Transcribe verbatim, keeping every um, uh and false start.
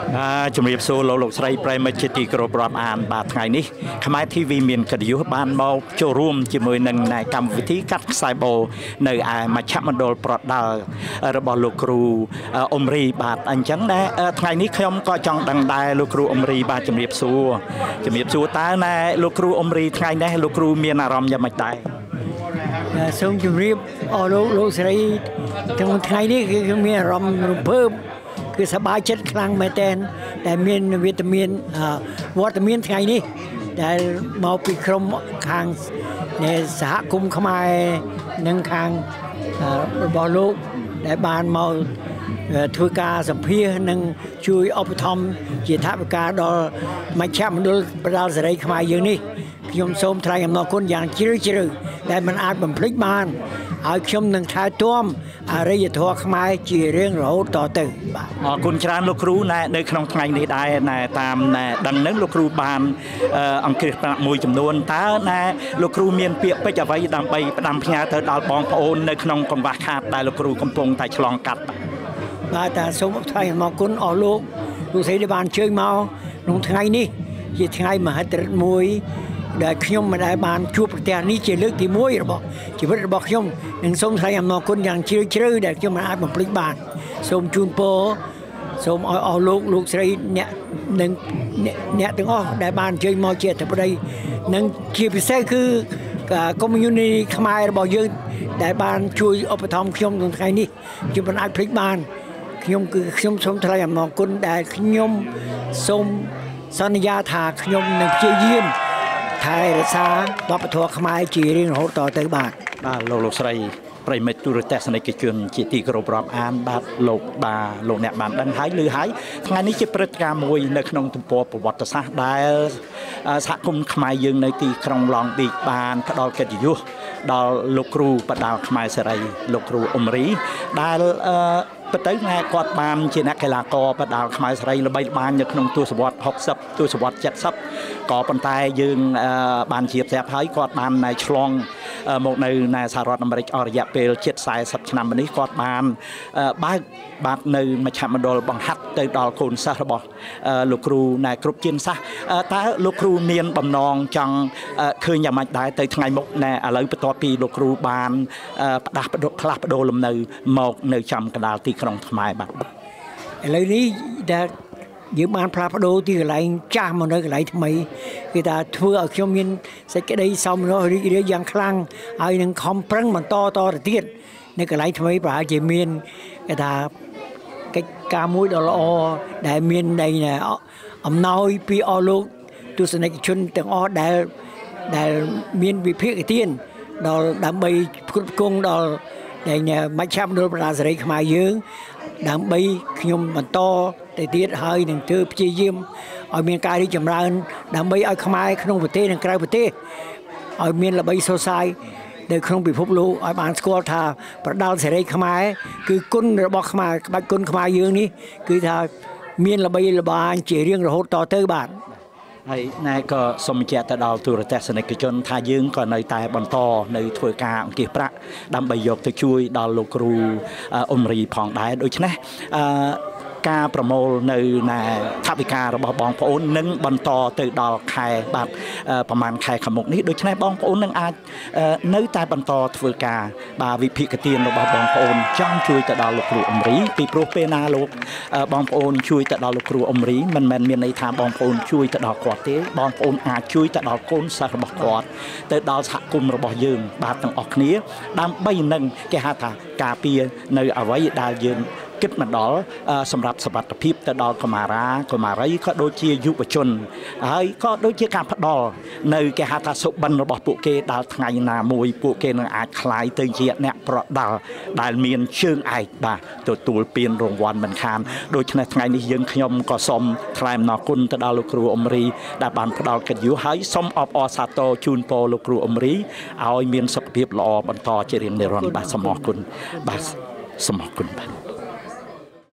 ជំរាបសួរលោកលោកស្រីប្រិមត្តជាទីគោរពរាប់អានបាទថ្ងៃនេះខ្មែរ ធី វី មានកិត្តិយសបានមកចូលរួមជាមួយនឹងកម្មវិធីកាត់ខ្សែបូនៅឯមជ្ឈមណ្ឌលប្រដាល់របស់លោកគ្រូអ៊ុំរីបាទអញ្ចឹងណាថ្ងៃនេះខ្ញុំក៏ចង់ដឹងដែរលោកគ្រូអ៊ុំរីបាទជំរាបសួរជំរាបសួរតើណែលោកគ្រូអ៊ុំរីថ្ងៃនេះលោកគ្រូមានអារម្មណ៍យ៉ាងម៉េចដែរសូមជម្រាបអរលោកលោកស្រីទាំងថ្ងៃនេះគឺមានអារម្មណ៍រំភើបគឺសប្បាយចិត្តខ្លាំងមែនទែនដែលមានវីតាមីនវត្តមានថ្ងៃនេះដែលមកពីក្រុមខាងនៃសហគមន៍ខ្មែរនិងខាងរបស់លោកដែលបានមកធ្វើការសម្ភាសនិងជួយឧបត្ថម្ភជាថវិកាដល់មជ្ឈមណ្ឌលប្រដាល់សេរីខ្មែរយើងនេះខ្ញុំសូមថ្លែងអំណរគុណយ៉ាងជ្រាលជ្រៅដែលមិនអាចបំភ្លេចបានហើយខ្ញុំនឹងថែទាំអរិយធម៌ខ្មែរជារៀងរហូតតទៅបាទអរគុណច្រើនលោកគ្រូណែនៅក្នុងថ្ងៃនេះដែរណែតាមណែដឹងនឹងលោកគ្រូបានអង្គាសប្រាក់មួយចំនួនតើណែលោកគ្រូមានពាក្យពេចន៍អ្វីដើម្បីផ្ដាំផ្ញើទៅដល់បងប្អូននៅក្នុងកង្វះខាតដែលលោកគ្រូកំពុងតែឆ្លងកាត់បាទតាសូមថ្លែងអំណរគុណអស់លោកលោកស្រីដែលបានអញ្ជើញមកក្នុងថ្ងៃនេះជាថ្ងៃមហិទ្ធិឫទ្ធិមួយដែលខ្ញុំមិនដែលបានជួបប្រទេសនេះជាលើកទីមួយរបស់ជីវិតរបស់ខ្ញុំនិងសូមថ្លែងអំណរគុណយ៉ាងជ្រាលជ្រៅដែលខ្ញុំមិនអាចបំភ្លេចបានសូមជូនពរសូមឲ្យអស់លោកលោកស្រីអ្នកនិងអ្នកទាំងអស់ដែលបានអញ្ជើញមកជាអធិបតីនិងជាពិសេសគឺ community ខ្មែររបស់យើងដែលបានជួយឧបត្ថម្ភខ្ញុំក្នុងថ្ងៃនេះខ្ញុំមិនអាចភ្លេចបានខ្ញុំគឺខ្ញុំសូមថ្លែងអំណរគុណដែលខ្ញុំសូមសន្យាថាខ្ញុំនឹងព្យាយាមថែរក្សាវប្បធម៌ខ្មែរជារៀងរហូតតទៅបាទបាទលោកលោកស្រីប្រិមិត្តទូរទស្សនិកជនជាទីគោរពរាប់អានបាទលោកបាទលោកអ្នកបានដឹងហើយឮហើយថ្ងៃនេះជាព្រឹត្តិការណ៍មួយនៅក្នុងទំព័រប្រវត្តិសាស្ត្រដែលសហគមន៍ខ្មែរយើងនៅទីក្រុងឡង់ប៊ីចបានផ្ដល់កិត្តិយសដល់លោកគ្រូបដាល់ខ្មែរសេរីលោកគ្រូអ៊ុំរីដែលប៉ុន្តែថ្ងៃគាត់បានជាអ្នកកីឡាករបដាល់ខ្មែរសេរីល្បីល្បាញនៅក្នុងទសវត្សរ៍ហុកសិបទសវត្សរ៍ចេតសិបក៏ប៉ុន្តែយើងបានជាប្រាប់ហើយគាត់បានឆ្លងមកនៅនៅសហរដ្ឋអាមេរិកអស់រយៈពេលជិតខ្សែសិបឆ្នាំនេះគាត់បានបើកបាទនៅមជ្ឈមណ្ឌលបង្ហាត់ទៅដល់កូនសិស្សរបស់លោកគ្រូណែគ្រប់ជាសាសតើលោកគ្រូមានបំណងចង់ឃើញយ៉ាងម៉េចដែរទៅថ្ងៃមុខណែឥឡូវបន្ទាប់ពីលោកគ្រូបានផ្ដាស់ផ្លាស់ប្ដូរលំនៅមកនៅចំកណ្ដាលទីក្រុងខ្មែរបាទឥឡូវនេះដែលយើងបានផ្លាស់ប្ដូរទីកន្លែងចាស់មកនៅកន្លែងថ្មីគឺថាធ្វើឲ្យខ្ញុំមានសេចក្តីសោមនស្សរីករាយយ៉ាងខ្លាំងហើយនឹងខំប្រឹងបន្តតទៅទៀតនៅកន្លែងថ្មីប្រហែលជាមានគេថាកិច្ចការមួយដ៏ល្អដែលមាននៃអំណោយពីអស់លោកទស្សនិកជនទាំងអស់ដែលដែលមានវិភាគទានដល់ដើម្បីគ្រប់គ្រងដល់ដែលមជ្ឈមណ្ឌលប្រដាល់សេរីខ្មែរយើងដើម្បីខ្ញុំបន្តទៅទៀតហើយនឹងធ្វើព្យាយាមឲ្យមានការរីកចម្រើនដើម្បីឲ្យខ្មែរក្នុងប្រទេសនិងក្រៅប្រទេសឲ្យមានល្បីសរសើរនៅក្នុងពិភពលោកឲ្យបានស្គាល់ថាប្រដាល់សេរីខ្មែរគឺគុណរបស់ខ្មែរក្បាច់គុណខ្មែរយើងនេះគឺថាមានល្បីល្បាញជារៀងរហូតតទៅបាទហើយណែក៏សូមបញ្ជាក់ទៅដល់ទូរទស្សនិកជនថាយើងក៏នៅតែបន្តនៅធ្វើការអង្គាសប្រាក់ដើម្បីយកទៅជួយដល់លោកគ្រូអ៊ុំរីផងដែរដូច្នេះអឺការប្រមូលនៅណែថវិការបស់បងប្អូននឹងបន្តទៅដល់ខែបាទប្រហែលខែខាងមុខនេះដូច្នេះបងប្អូននឹងអាចនៅតែបន្តធ្វើការបាទវិភាគទានរបស់បងប្អូនចង់ជួយទៅដល់លោកគ្រូអ៊ុំរីពីព្រោះពេលណាលោកបងប្អូនជួយទៅដល់លោកគ្រូអ៊ុំរីមិនមែនមានន័យថាបងប្អូនជួយទៅដល់គាត់ទេបងប្អូនអាចជួយទៅដល់កូនសិស្សរបស់គាត់ទៅដល់សហគមន៍របស់យើងបាទទាំងអស់គ្នាដើម្បីនឹងគេហៅថាការពារនៅអ្វីដែលយើងគិតមកដល់សម្រាប់សុវត្ថិភាពទៅដល់កុមារាកុមារីក៏ដូចជាយុវជនហើយក៏ដូចជាការផ្ដល់នៅគេហៅថាសុបិនរបស់ពួកគេដល់ថ្ងៃណាមួយពួកគេនឹងអាចคล้ายទៅជាអ្នកប្រដាល់ដែលមានជើងឯកបាទទទួលពានរង្វាន់មិនខានដូច្នេះថ្ងៃនេះយើងខ្ញុំក៏សូមថ្លែងអំណរគុណទៅដល់លោកគ្រូអ៊ុំរីដែលបានផ្ដល់កិត្តិយសហើយសូមអបអរសាទរជូនពរលោកគ្រូអ៊ុំរីឲ្យមានសុខភាពល្អបន្តជារៀងនិរន្តរ៍បាទសូមអរគុណបាទសូមអរគុណបាទ